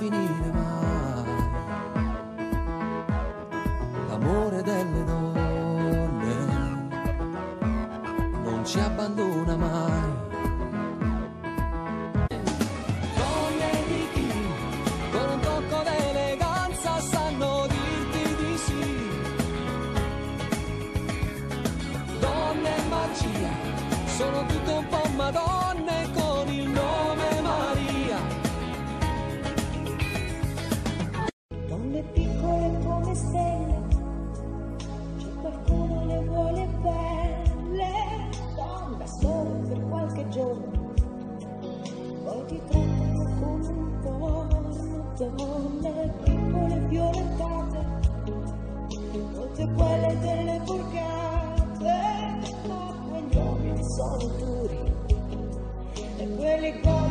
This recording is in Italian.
finire mai. L'amore delle donne non ci abbandona mai. Donne di chi con un tocco d'eleganza sanno dirti di sì. Donne magia, sono tutte un po' madonne con il nome Maria. Donne piccole come stelle, c'è qualcuno le vuole belle. Donne solo per qualche giorno, poi ti trattano come un porno. Donne piccole violentate, tutte quelle delle borgate, ma quegli uomini sono duri e quelli